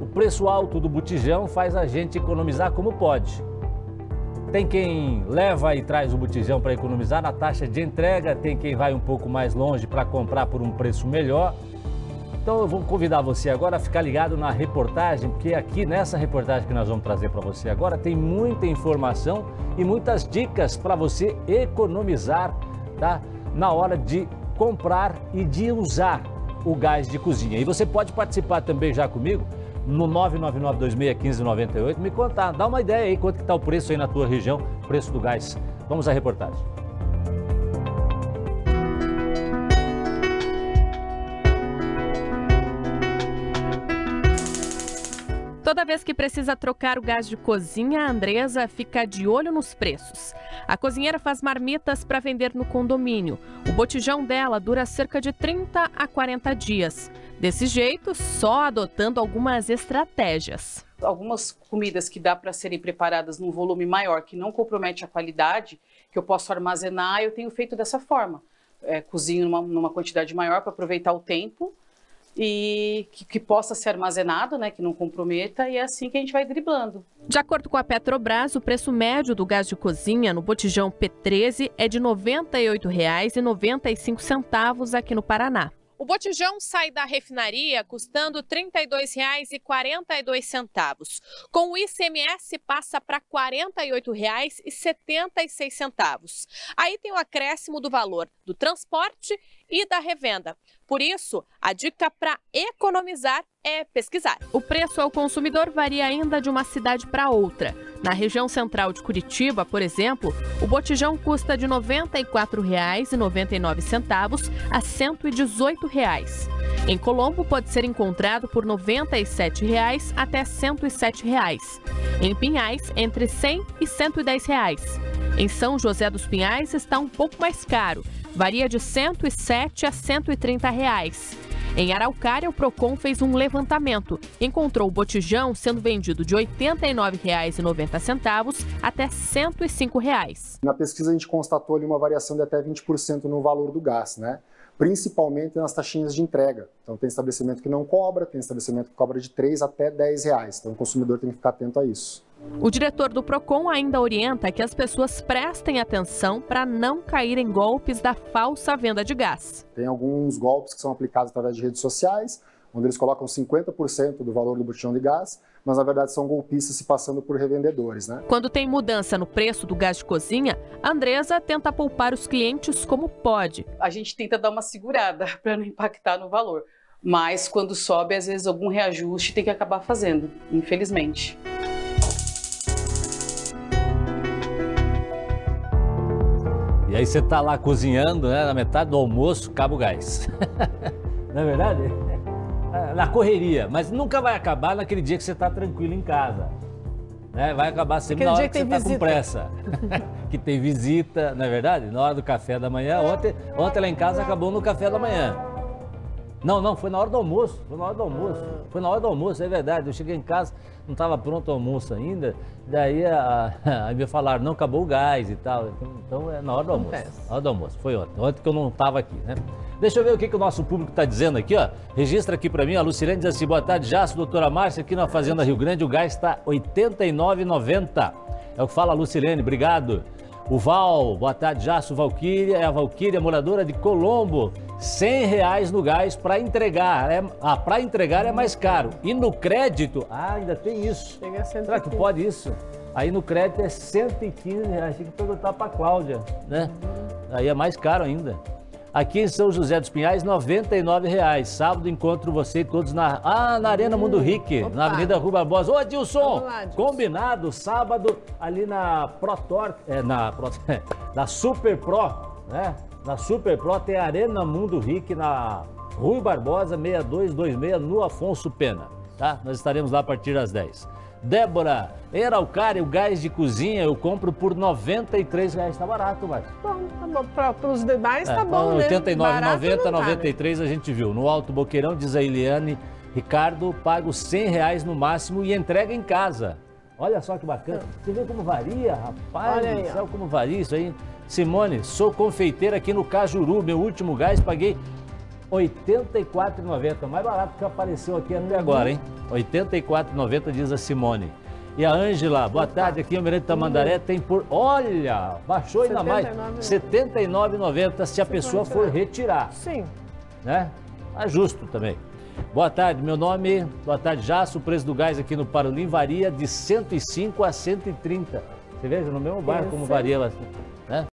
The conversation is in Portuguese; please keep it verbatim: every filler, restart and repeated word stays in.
preço alto do botijão faz a gente economizar como pode. Tem quem leva e traz o botijão para economizar na taxa de entrega, tem quem vai um pouco mais longe para comprar por um preço melhor. Então eu vou convidar você agora a ficar ligado na reportagem, porque aqui nessa reportagem que nós vamos trazer para você agora tem muita informação e muitas dicas para você economizar, tá? Na hora de comprar e de usar o gás de cozinha. E você pode participar também já comigo no nove nove nove, dois seis um cinco, nove oito, me contar, dá uma ideia aí, quanto que está o preço aí na tua região, preço do gás. Vamos à reportagem. Toda vez que precisa trocar o gás de cozinha, a Andresa fica de olho nos preços. A cozinheira faz marmitas para vender no condomínio. O botijão dela dura cerca de trinta a quarenta dias. Desse jeito, só adotando algumas estratégias. Algumas comidas que dá para serem preparadas num volume maior, que não compromete a qualidade, que eu posso armazenar, eu tenho feito dessa forma. É, cozinho numa, numa quantidade maior para aproveitar o tempo e que, que possa ser armazenado, né, que não comprometa, e é assim que a gente vai driblando. De acordo com a Petrobras, o preço médio do gás de cozinha no botijão P treze é de noventa e oito reais e noventa e cinco centavos aqui no Paraná. O botijão sai da refinaria custando trinta e dois reais e quarenta e dois centavos. Com o I C M S passa para quarenta e oito reais e setenta e seis centavos. Aí tem o acréscimo do valor do transporte e da revenda. Por isso, a dica para economizar é pesquisar. O preço ao consumidor varia ainda de uma cidade para outra. Na região central de Curitiba, por exemplo, o botijão custa de noventa e quatro reais e noventa e nove centavos a cento e dezoito reais. Em Colombo, pode ser encontrado por noventa e sete reais até cento e sete reais. Em Pinhais, entre cem e cento e dez reais. Em São José dos Pinhais está um pouco mais caro, varia de cento e sete a cento e trinta reais. Em Araucária, o Procon fez um levantamento. Encontrou o botijão sendo vendido de oitenta e nove reais e noventa centavos até cento e cinco reais. Na pesquisa a gente constatou ali uma variação de até vinte por cento no valor do gás, né? Principalmente nas taxinhas de entrega. Então tem estabelecimento que não cobra, tem estabelecimento que cobra de três até dez reais. Então o consumidor tem que ficar atento a isso. O diretor do Procon ainda orienta que as pessoas prestem atenção para não cair em golpes da falsa venda de gás. Tem alguns golpes que são aplicados através de redes sociais, onde eles colocam cinquenta por cento do valor do botijão de gás, mas na verdade são golpistas se passando por revendedores, né? Quando tem mudança no preço do gás de cozinha, a Andresa tenta poupar os clientes como pode. A gente tenta dar uma segurada para não impactar no valor, mas quando sobe, às vezes algum reajuste tem que acabar fazendo, infelizmente. E aí você tá lá cozinhando, né? Na metade do almoço, acaba o gás. Não é verdade? Na correria, mas nunca vai acabar naquele dia que você tá tranquilo em casa. Né? Vai acabar sempre aquele na hora que, que você tá visita. Com pressa. Que tem visita, não é verdade? Na hora do café da manhã. Ontem, ontem lá em casa acabou no café da manhã. Não, não, foi na hora do almoço, foi na hora do almoço, foi na hora do almoço, é verdade, eu cheguei em casa, não estava pronto o almoço ainda, daí a, a, a me falaram, não, acabou o gás e tal, então é na hora do almoço, na hora do almoço, foi ontem, ontem que eu não estava aqui, né? Deixa eu ver o que, que o nosso público está dizendo aqui, ó, registra aqui para mim, a Lucilene diz assim, boa tarde, Jasso, doutora Márcia, aqui na Fazenda Rio Grande, o gás está oitenta e nove reais e noventa centavos, é o que fala a Lucilene, obrigado. O Val, boa tarde, Jasso, Valquíria, é a Valquíria, moradora de Colombo, cem reais no gás para entregar, é, ah, para entregar é mais caro, e no crédito, ah, ainda tem isso, será que pode isso? Aí no crédito é cento e quinze reais, tem que perguntar para a Cláudia, né? Aí é mais caro ainda. Aqui em São José dos Pinhais, noventa e nove reais. Sábado encontro você todos na, ah, na Arena Mundo Rick, Opa. na Avenida Rua Barbosa. Ô, Adilson, lá, combinado, sábado ali na ProTorque, é, na, Pro, na Super Pro, né? Na Super Pro tem a Arena Mundo Rick na Rua Barbosa, seis dois dois seis, no Afonso Pena, tá? Nós estaremos lá a partir das dez. Débora, em Araucária, o gás de cozinha eu compro por noventa e três reais, tá barato, Marcos. Bom, tá bom. Para os demais é, tá bom, né? oitenta e nove reais e noventa centavos, noventa e três reais a gente viu. No Alto Boqueirão, diz a Eliane, Ricardo, pago cem reais no máximo e entrega em casa. Olha só que bacana. Você vê como varia, rapaz? Olha aí, sabe como varia isso aí? Simone, sou confeiteira aqui no Cajuru, meu último gás paguei oitenta e quatro reais e noventa centavos. Mais barato que apareceu aqui até agora, hein? oitenta e quatro reais e noventa centavos, diz a Simone. E a Ângela, boa tarde, aqui em Almirante Tamandaré tem por... Olha, baixou ainda mais, setenta e nove reais e noventa centavos se a pessoa for retirar. Sim. Né? Tá justo também. Boa tarde, meu nome, boa tarde, Jasso, o preço do gás aqui no Parolim varia de cento e cinco a cento e trinta. Você veja, no mesmo bairro como varia, né?